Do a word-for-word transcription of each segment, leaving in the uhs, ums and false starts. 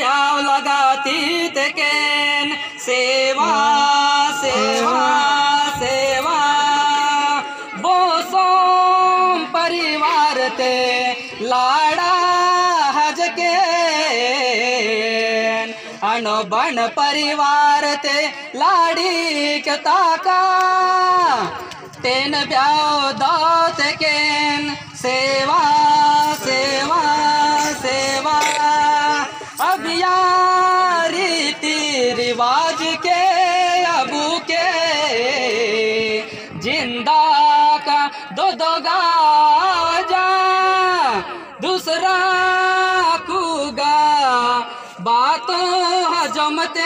ब्याव लगाती तेकेन सेवा सेवा सेवा बोसोम परिवार ते लाड़ा हजके अनो बन परिवार ते लाड़ी कता का तेन ब्याव दात केन सेवा सेवा सेवा अब यार रीति रिवाज के अबू के जिंदा का दो दो गाजा दूसरा कुगा बातों हजमते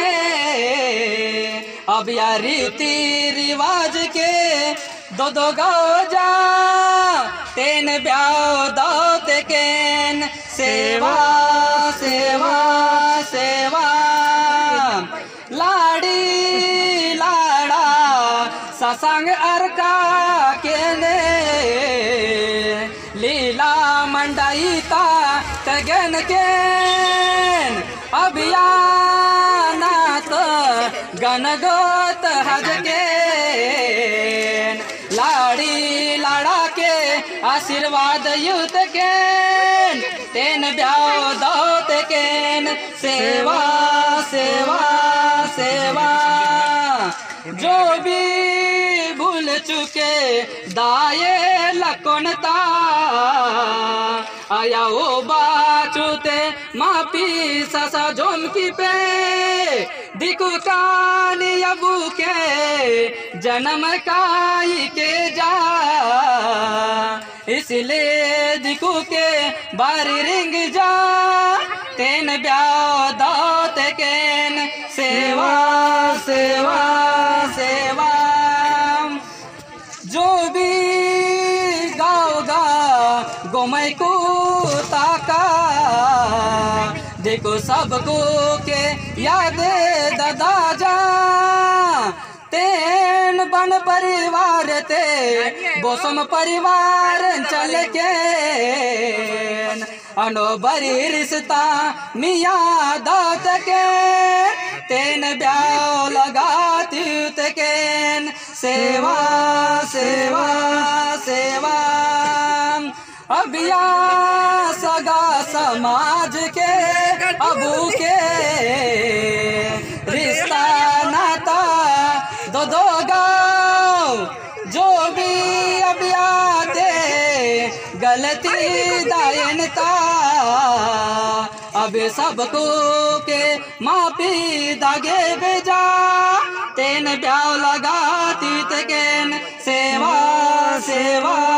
अब यार रीति रिवाज के दो दो गाजा तेन ब्याव दात केन सेवा सेवा सेवा लाड़ी लाड़ा ससंग अर्का केने लीला मंडाईता तगन केन अभियानात गनगोत हज केन लाड़ी लाड़ा के आशीर्वाद युत केन तेन ब्याव दात केन सेवा सेवा सेवा जो भी भूल चुके दाये लकोनता आया ओ बाचुते मापी ससा झोमकी पे दिकु कानी अबू के जन्म काई के जा इसलिए दिकु के बारी रिंग जा तेन ब्याव दात केन सेवा सेवा सेवा जो भी गाँव गा गोमई को ताका देखो सबको के यादे दादा जा तेन बन परिवार ते बोसम परिवार चल के अनो बरी रिश्ता मियाँ दात के तेन ब्याव लगाती तेकेन सेवा सेवा सेवा अबिया सगा समाज के अबू के रिश्ता नाता दो दो गाँव जो भी अबियाते गलती दायनता अब सबको के मापी दागे बेजा तेन ब्याव लगाती तेकेन सेवा सेवा